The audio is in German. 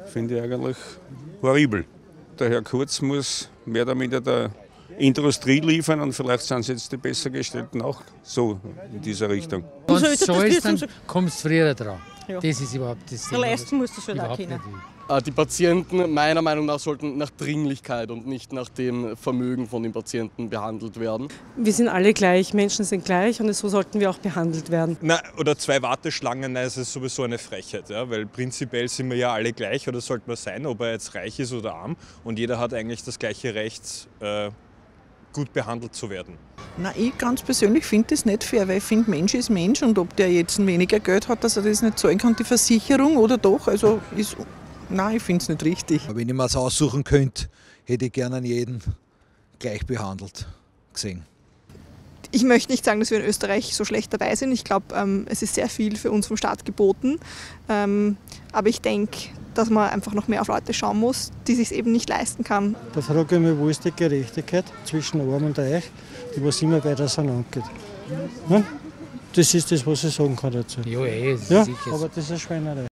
finde ich eigentlich horribel. Der Herr Kurz muss mehr oder minder der Industrie liefern und vielleicht sind es jetzt die besser gestellten auch so in dieser Richtung. Wenn du zahlst, dann kommst du früher dran. Ja. Das ist überhaupt das Der leisten musst du schon auch können. Die Patienten meiner Meinung nach sollten nach Dringlichkeit und nicht nach dem Vermögen von den Patienten behandelt werden. Wir sind alle gleich, Menschen sind gleich und so sollten wir auch behandelt werden. Oder 2 Warteschlangen, nein, es ist sowieso eine Frechheit, ja, weil prinzipiell sind wir ja alle gleich oder sollte man sein, ob er jetzt reich ist oder arm und jeder hat eigentlich das gleiche Recht, gut behandelt zu werden. Na, ich ganz persönlich finde das nicht fair, weil ich finde, Mensch ist Mensch und ob der jetzt weniger Geld hat, dass er das nicht zahlen kann, die Versicherung oder doch, also ist, nein, ich finde es nicht richtig. Wenn ich mir es aussuchen könnte, hätte ich gerne jeden gleich behandelt gesehen. Ich möchte nicht sagen, dass wir in Österreich so schlecht dabei sind. Ich glaube, es ist sehr viel für uns vom Staat geboten. Aber ich denke, dass man einfach noch mehr auf Leute schauen muss, die sich eben nicht leisten kann. Da frage ich mich, wo ist die Gerechtigkeit zwischen Arm und Reich, die was immer weiter auseinandergeht. Ja? Das ist das, was ich sagen kann dazu. Ja, sicher. Aber das ist eine Schweinerei.